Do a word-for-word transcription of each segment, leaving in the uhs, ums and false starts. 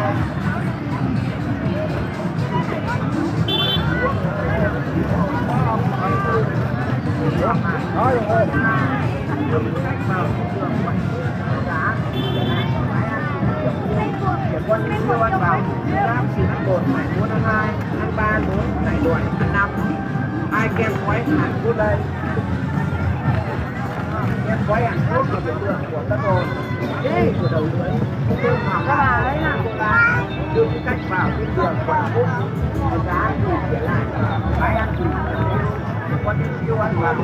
Quân siêu ăn vào giáp xì ăn bột này bốn ăn hai ăn ba bốn này đuổi ăn năm hai kem quấy hàn cốt đây kem quấy hàn cốt là biểu tượng của đất đồn đi của đầu lưới tương vào các bà đấy là đưa cái cách vào cái đường quả cốt giá thì để lại cái ăn thì quân siêu ăn vào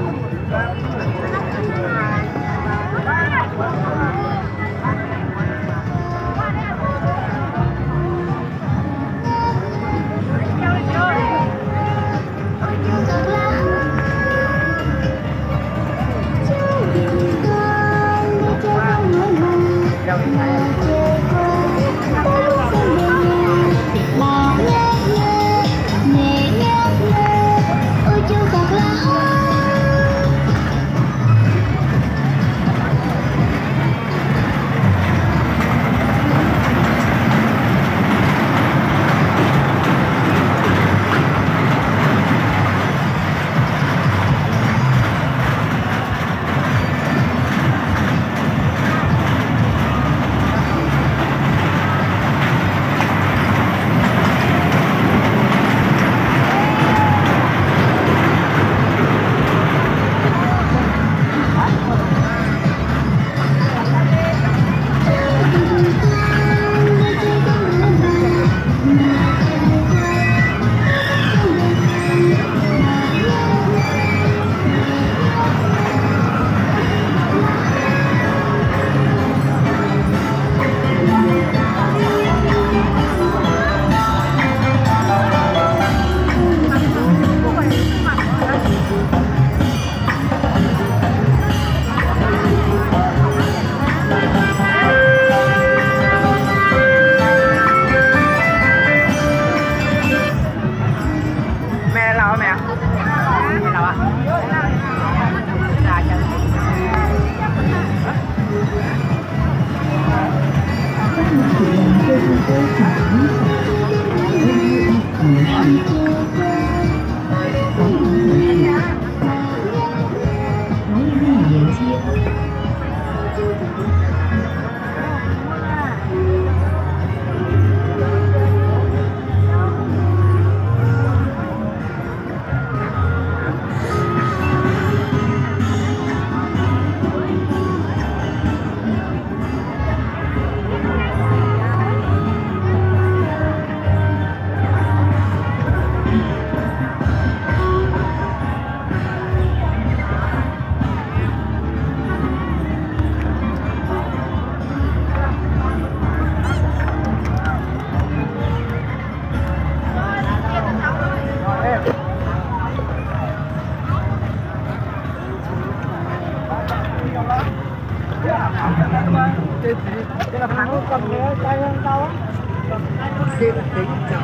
xin kính chào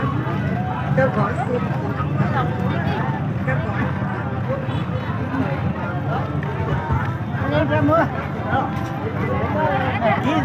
các gói xin các gói lên ra mưa